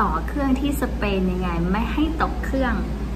ต่อเครื่องที่สเปนยังไงไม่ให้ตกเครื่อง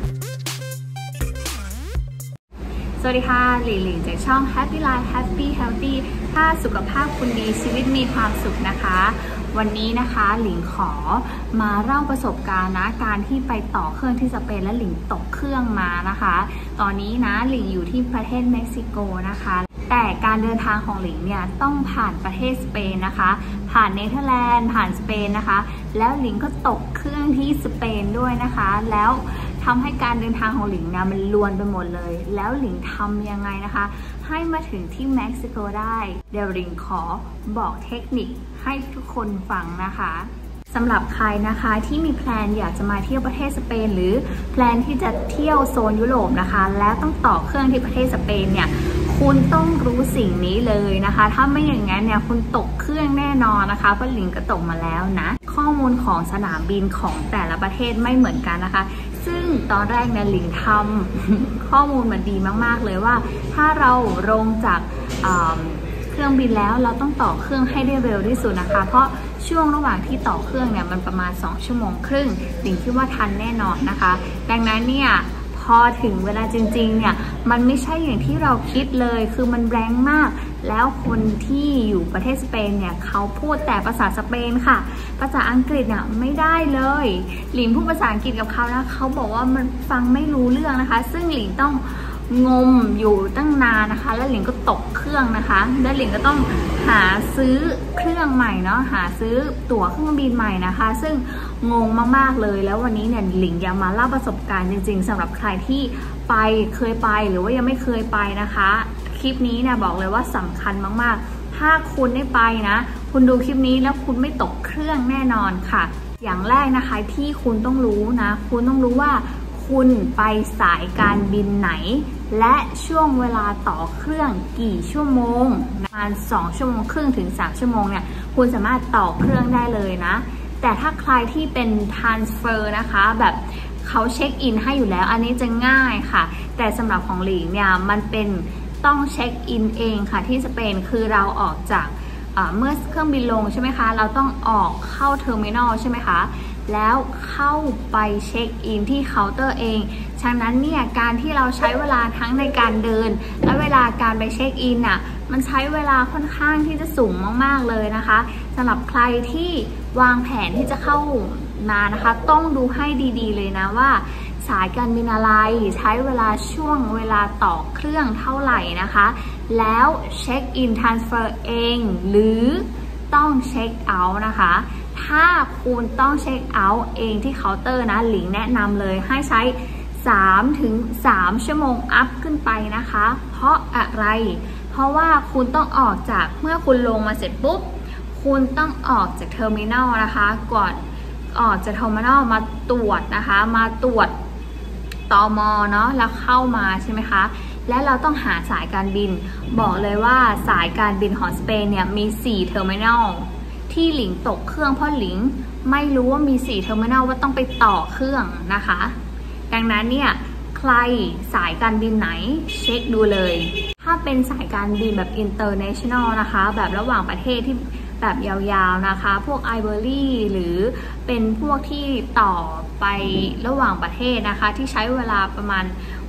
สวัสดีค่ะหลิงจากช่อง Happy Life Happy Healthy ถ้าสุขภาพคุณดีชีวิตมีความสุขนะคะวันนี้นะคะหลิงขอมาเล่าประสบการณ์นะการที่ไปต่อเครื่องที่สเปนและหลิงตกเครื่องมานะคะตอนนี้นะหลิงอยู่ที่ประเทศเม็กซิโกนะคะแต่การเดินทางของหลิงเนี่ยต้องผ่านประเทศสเปนนะคะผ่านเนเธอร์แลนด์ผ่านสเปนนะคะแล้วหลิงก็ตกเครื่องที่สเปนด้วยนะคะแล้วทำให้การเดินทางของหลิงเนี่ยมันลวนไปหมดเลยแล้วหลิงทำยังไงนะคะให้มาถึงที่เม็กซิโกได้เดี๋ยวหลิงขอบอกเทคนิคให้ทุกคนฟังนะคะสำหรับใครนะคะที่มีแพลนอยากจะมาเที่ยวประเทศสเปนหรือแพลนที่จะเที่ยวโซนยุโรปนะคะแล้วต้องต่อเครื่องที่ประเทศสเปนเนี่ยคุณต้องรู้สิ่งนี้เลยนะคะถ้าไม่อย่างนั้นเนี่ยคุณตกเครื่องแน่นอนนะคะเพราะหลิงก็ตกมาแล้วนะข้อมูลของสนามบินของแต่ละประเทศไม่เหมือนกันนะคะซึ่งตอนแรกเนี่ยหลิงทำข้อมูลมันดีมากๆเลยว่าถ้าเราลงจากเครื่องบินแล้วเราต้องต่อเครื่องให้ได้เร็วที่สุดนะคะเพราะช่วงระหว่างที่ต่อเครื่องเนี่ยมันประมาณ2 ชั่วโมงครึ่งหลิงคิดว่าทันแน่นอนนะคะดังนั้นเนี่ยพอถึงเวลาจริงๆเนี่ยมันไม่ใช่อย่างที่เราคิดเลยคือมันแรงมากแล้วคนที่อยู่ประเทศสเปนเนี่ยเขาพูดแต่ภาษาสเปนค่ะภาษาอังกฤษเนี่ยไม่ได้เลยหลิงพูดภาษาอังกฤษกับเขานะเขาบอกว่ามันฟังไม่รู้เรื่องนะคะซึ่งหลิงต้องงมอยู่ตั้งนานนะคะแล้วหลิงก็ตกเครื่องนะคะแล้วหลิงก็ต้องหาซื้อเครื่องใหม่เนาะหาซื้อตั๋วเครื่องบินใหม่นะคะซึ่งงงมากๆเลยแล้ววันนี้เนี่ยหลิงอยากมาเล่าประสบการณ์จริงๆสำหรับใครที่เคยไปหรือว่ายังไม่เคยไปนะคะคลิปนี้เนี่ยบอกเลยว่าสำคัญมากๆถ้าคุณได้ไปนะคุณดูคลิปนี้แล้วคุณไม่ตกเครื่องแน่นอนค่ะอย่างแรกนะคะที่คุณต้องรู้นะคุณต้องรู้ว่าคุณไปสายการบินไหนและช่วงเวลาต่อเครื่องกี่ชั่วโมงประมาณ2 ชั่วโมงครึ่งถึง3 ชั่วโมงเนี่ยคุณสามารถต่อเครื่องได้เลยนะแต่ถ้าใครที่เป็น transfer นะคะแบบเขาเช็คอินให้อยู่แล้วอันนี้จะง่ายค่ะแต่สำหรับของหลิงเนี่ยมันเป็นต้องเช็คอินเองค่ะที่สเปนคือเราออกจากเมื่อเครื่องบินลงใช่ไหมคะเราต้องออกเข้าเทอร์มินอลใช่ไหมคะแล้วเข้าไปเช็คอินที่เคาน์เตอร์เองฉะนั้นเนี่ยการที่เราใช้เวลาทั้งในการเดินและเวลาการไปเช็คอินอ่ะมันใช้เวลาค่อนข้างที่จะสูงมากๆเลยนะคะสำหรับใครที่วางแผนที่จะเข้ามานะคะต้องดูให้ดีๆเลยนะว่าสายการบินอะไรใช้เวลาช่วงเวลาต่อเครื่องเท่าไหร่นะคะแล้วเช็คอินทรานสเฟอร์เองหรือต้องเช็คเอาท์นะคะถ้าคุณต้องเช็คเอาท์เองที่เคาน์เตอร์นะหลิงแนะนำเลยให้ใช้3 ชั่วโมงอัพขึ้นไปนะคะเพราะอะไรเพราะว่าคุณต้องออกจากเมื่อคุณลงมาเสร็จปุ๊บคุณต้องออกจากเทอร์มินอลนะคะก่อนออกจากเทอร์มินอลมาตรวจนะคะมาตรวจตม.เนาะแล้วเข้ามาใช่ไหมคะและเราต้องหาสายการบินบอกเลยว่าสายการบินของสเปนเนี่ยมี4 เทอร์มินอลที่หลิงตกเครื่องเพราะหลิงไม่รู้ว่ามี4 เทอร์มินอลว่าต้องไปต่อเครื่องนะคะดังนั้นเนี่ยใครสายการบินไหนเช็คดูเลยถ้าเป็นสายการบินแบบ international นะคะแบบระหว่างประเทศที่แบบยาวๆนะคะพวก Iberia หรือเป็นพวกที่ต่อไประหว่างประเทศนะคะที่ใช้เวลาประมาณ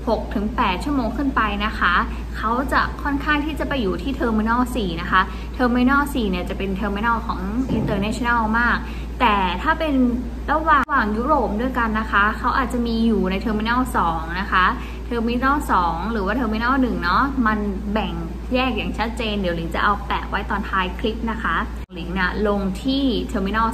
6-8 ชั่วโมงขึ้นไปนะคะเขาจะค่อนข้างที่จะไปอยู่ที่เทอร์มินอล4นะคะเทอร์มินอล4เนี่ยจะเป็นเทอร์มินอลของ international มากแต่ถ้าเป็นระหว่างยุโรปด้วยกันนะคะเขาอาจจะมีอยู่ในเทอร์มินอล2นะคะเทอร์มินอล2หรือว่าเทอร์มินอล1เนาะมันแบ่งแยกอย่างชัดเจนเดี๋ยวหลิงจะเอาแปะไว้ตอนท้ายคลิปนะคะหลิงนะลงที่เทอร์มินอล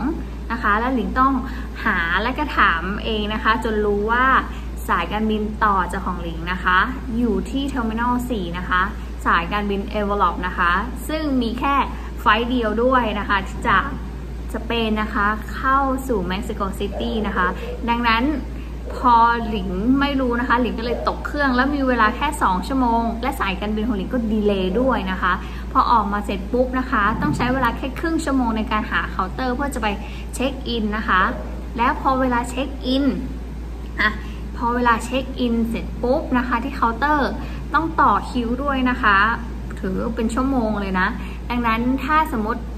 2นะคะแล้วหลิงต้องหาและก็ถามเองนะคะจนรู้ว่าสายการบินต่อจากของหลิงนะคะอยู่ที่เทอร์มินอล4นะคะสายการบินเอเวอร์ลอปนะคะซึ่งมีแค่ไฟล์เดียวด้วยนะคะจากสเปนนะคะเข้าสู่เม็กซิโกซิตี้นะคะดังนั้นพอหลิงไม่รู้นะคะหลิงก็เลยตกเครื่องแล้วมีเวลาแค่2 ชั่วโมงและสายการบินของหลิงก็ดีเลย์ด้วยนะคะพอออกมาเสร็จปุ๊บนะคะต้องใช้เวลาแค่ครึ่งชั่วโมงในการหาเคาน์เตอร์เพื่อจะไปเช็คอินนะคะแล้วพอเวลาเช็คอินพอเวลาเช็คอินเสร็จปุ๊บนะคะที่เคาน์เตอร์ต้องต่อคิวด้วยนะคะถือเป็นชั่วโมงเลยนะดังนั้นถ้าสมมติ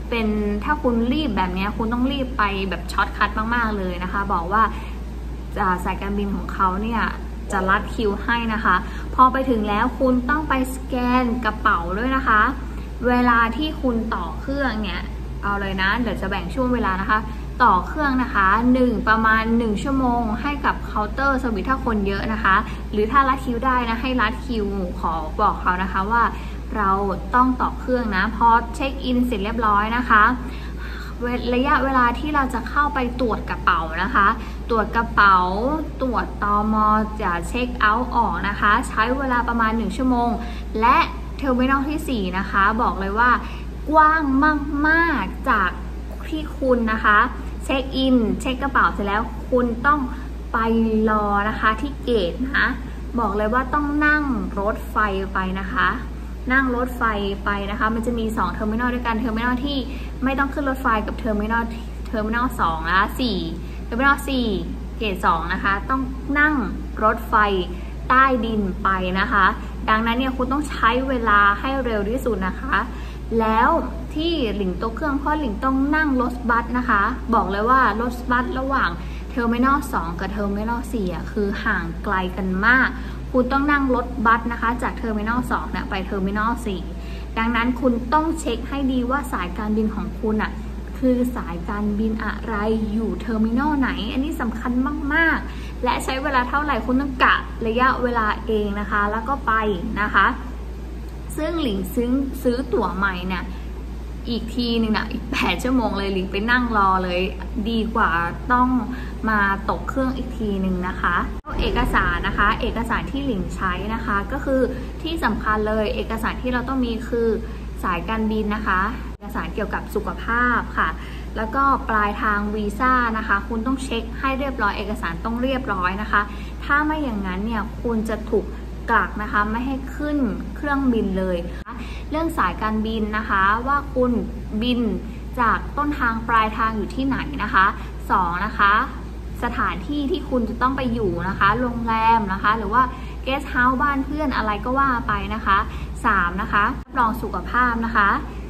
เป็นถ้าคุณรีบแบบนี้คุณต้องรีบไปแบบช็อตคัทมากๆเลยนะคะบอกว่าสายการบินของเขาเนี่ยจะรัดคิวให้นะคะพอไปถึงแล้วคุณต้องไปสแกนกระเป๋าด้วยนะคะเวลาที่คุณต่อเครื่องเนี่ยเอาเลยนะเดี๋ยวจะแบ่งช่วงเวลานะคะต่อเครื่องนะคะประมาณ1ชั่วโมงให้กับเคาน์เตอร์สวิตถ้าคนเยอะนะคะหรือถ้ารัดคิวได้นะให้รัดคิวขอบอกเขานะคะว่าเราต้องต่อเครื่องนะพอเช็คอินเสร็จเรียบร้อยนะคะระยะเวลาที่เราจะเข้าไปตรวจกระเป๋านะคะตรวจกระเป๋าตรวจตม.จะเช็คเอาท์ออกนะคะใช้เวลาประมาณ1ชั่วโมงและเทอร์มินอลที่4นะคะบอกเลยว่ากว้างมากๆจากที่คุณนะคะเช็คอินเช็คกระเป๋าเสร็จแล้วคุณต้องไปรอนะคะที่เกตนะบอกเลยว่าต้องนั่งรถไฟไปนะคะนั่งรถไฟไปนะคะมันจะมี2เทอร์มินอลด้วยกันเทอร์มินอลที่ไม่ต้องขึ้นรถไฟกับเทอร์มินอล2นะคะ4เทอร์มินอล4เกต2นะคะต้องนั่งรถไฟใต้ดินไปนะคะดังนั้นเนี่ยคุณต้องใช้เวลาให้เร็วที่สุดนะคะแล้วที่หลิงโต๊ะเครื่องเพราะหลิงต้องนั่งรถบัสนะคะบอกเลยว่ารถบัสระหว่างเทอร์มินอล2กับเทอร์มินอล4คือห่างไกลกันมากคุณต้องนั่งรถบัสนะคะจากเทอร์มินอล2เนี่ยไปเทอร์มินอล4ดังนั้นคุณต้องเช็คให้ดีว่าสายการบินของคุณอ่ะคือสายการบินอะไรอยู่เทอร์มินอลไหนอันนี้สำคัญมากๆและใช้เวลาเท่าไหร่คุณต้องกะระยะเวลาเองนะคะแล้วก็ไปนะคะซึ่งหลิงซื้อตั๋วใหม่เนี่ยอีกทีหนึ่งนะอีก8ชั่วโมงเลยหลิงไปนั่งรอเลยดีกว่าต้องมาตกเครื่องอีกทีหนึ่งนะคะเอกสารนะคะเอกสารที่หลิงใช้นะคะก็คือที่สำคัญเลยเอกสารที่เราต้องมีคือสายการบินนะคะเอกสารเกี่ยวกับสุขภาพค่ะแล้วก็ปลายทางวีซ่านะคะคุณต้องเช็คให้เรียบร้อยเอกสารต้องเรียบร้อยนะคะถ้าไม่อย่างนั้นเนี่ยคุณจะถูกกักนะคะไม่ให้ขึ้นเครื่องบินเลยเรื่องสายการบินนะคะว่าคุณบินจากต้นทางปลายทางอยู่ที่ไหนนะคะ2นะคะสถานที่ที่คุณจะต้องไปอยู่นะคะโรงแรมนะคะหรือว่าเกสต์เฮาส์บ้านเพื่อนอะไรก็ว่าไปนะคะ3นะคะรับรองสุขภาพนะคะ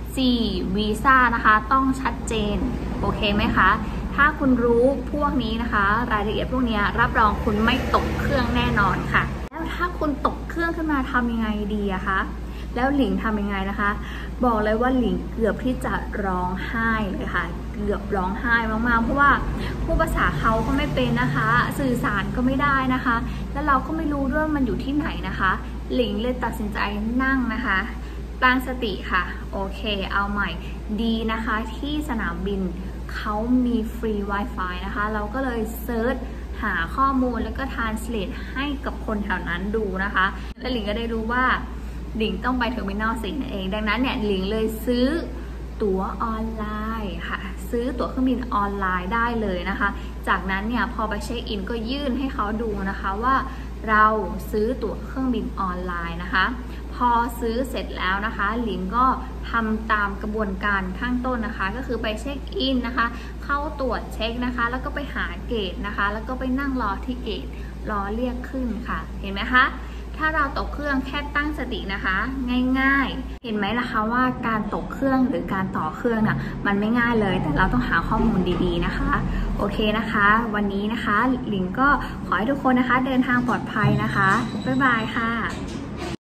4วีซ่านะคะต้องชัดเจนโอเคไหมคะถ้าคุณรู้พวกนี้นะคะรายละเอียดพวกนี้รับรองคุณไม่ตกเครื่องแน่นอนค่ะแล้วถ้าคุณตกเครื่องขึ้นมาทำยังไงดีอะคะแล้วหลิงทำยังไงนะคะบอกเลยว่าหลิงเกือบที่จะร้องไห้เลยค่ะเกือบร้องไห้มากๆเพราะว่าผู้ภาษาเขาก็ไม่เป็นนะคะสื่อสารก็ไม่ได้นะคะแล้วเราก็ไม่รู้ด้วยมันอยู่ที่ไหนนะคะหลิงเลยตัดสินใจนั่งนะคะตั้งสติค่ะโอเคเอาใหม่ดีนะคะที่สนามบินเขามีฟรี Wi-Fi นะคะเราก็เลยเซิร์ชหาข้อมูลแล้วก็ translate ให้กับคนแถวนั้นดูนะคะและหลิงก็ได้รู้ว่าหลิงต้องไปเทอร์มินอล4นั่นเองดังนั้นเนี่ยหลิงเลยซื้อตั๋วออนไลน์ค่ะซื้อตั๋วเครื่องบินออนไลน์ได้เลยนะคะจากนั้นเนี่ยพอไปเช็คอินก็ยื่นให้เขาดูนะคะว่าเราซื้อตั๋วเครื่องบินออนไลน์นะคะพอซื้อเสร็จแล้วนะคะหลิงก็ทำตามกระบวนการข้างต้นนะคะก็คือไปเช็คอินนะคะเข้าตรวจเช็คนะคะแล้วก็ไปหาเกตนะคะแล้วก็ไปนั่งรอที่เกตรอเรียกขึ้นค่ะเห็นไหมคะถ้าเราตกเครื่องแค่ตั้งสตินะคะง่ายๆเห็นไหมล่ะคะว่าการตกเครื่องหรือการต่อเครื่องน่ะมันไม่ง่ายเลยแต่เราต้องหาข้อมูลดีๆนะคะโอเคนะคะวันนี้นะคะหลิงก็ขอให้ทุกคนนะคะเดินทางปลอดภัยนะคะบ๊ายบายค่ะ